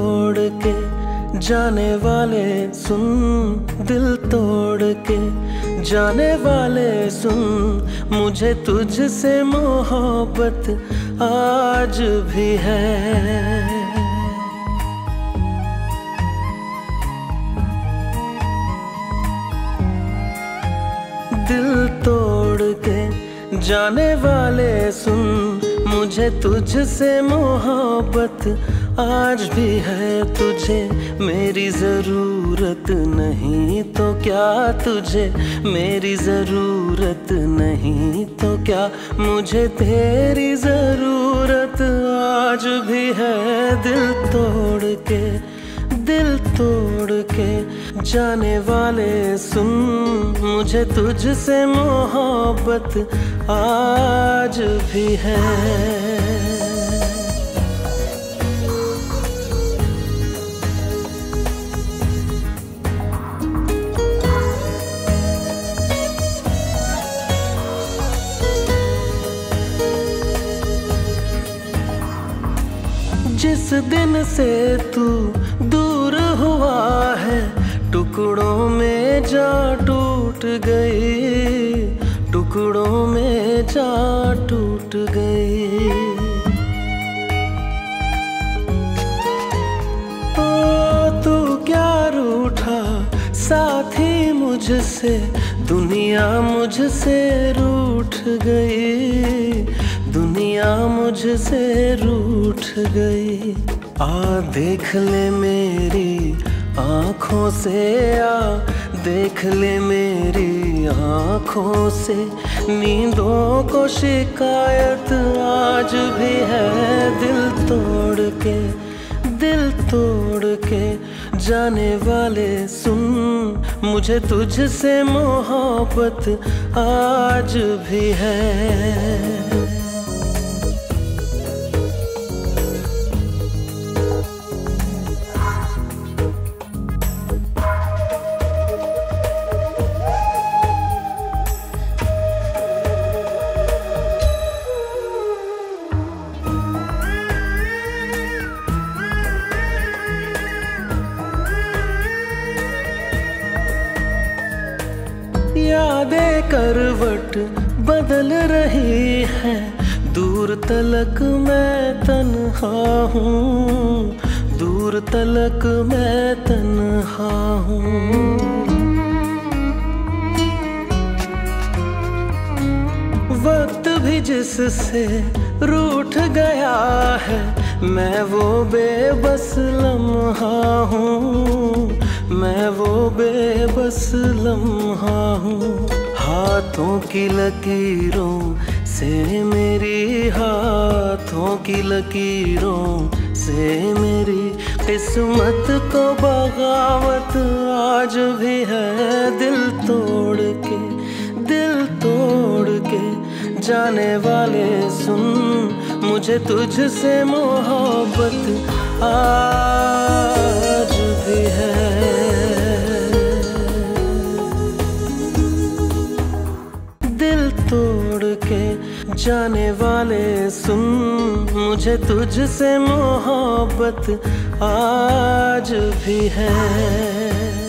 तोड़ के जाने वाले सुन, दिल तोड़ के जाने वाले सुन, मुझे तुझसे मोहब्बत आज भी है। दिल तोड़ के जाने वाले सुन, मुझे तुझसे मोहब्बत आज भी है। तुझे मेरी ज़रूरत नहीं तो क्या, तुझे मेरी ज़रूरत नहीं तो क्या, मुझे तेरी ज़रूरत आज भी है। दिल तोड़ के जाने वाले सुन, मुझे तुझसे मोहब्बत आज भी है। जिस दिन से तू दूर हुआ है, टुकड़ों में जा टूट गई, टुकड़ों में जा टूट गई। ओ तू क्या रूठा साथी मुझसे, दुनिया मुझसे रूठ गई, दुनिया मुझसे रूठ गई। आ देख ले मेरी आँखों से, आ देख ले मेरी आँखों से, नींदों को शिकायत आज भी है। दिल तोड़ के जाने वाले सुन, मुझे तुझसे मोहब्बत आज भी है। यादें करवट बदल रही है, दूर तलक मैं तन्हा हूँ, दूर तलक मैं तन्हा हूँ। वक्त भी जिससे रूठ गया है, मैं वो बेबस लम्हा हूँ, मैं वो बेबस लम्हा हूँ। हाथों की लकीरों से मेरी, हाथों की लकीरों से मेरी किस्मत को बगावत आज भी है। दिल तोड़ के जाने वाले सुन, मुझे तुझसे मोहब्बत आज भी है। दिल तोड़ के जाने वाले सुन, मुझे तुझसे मोहब्बत आज भी है।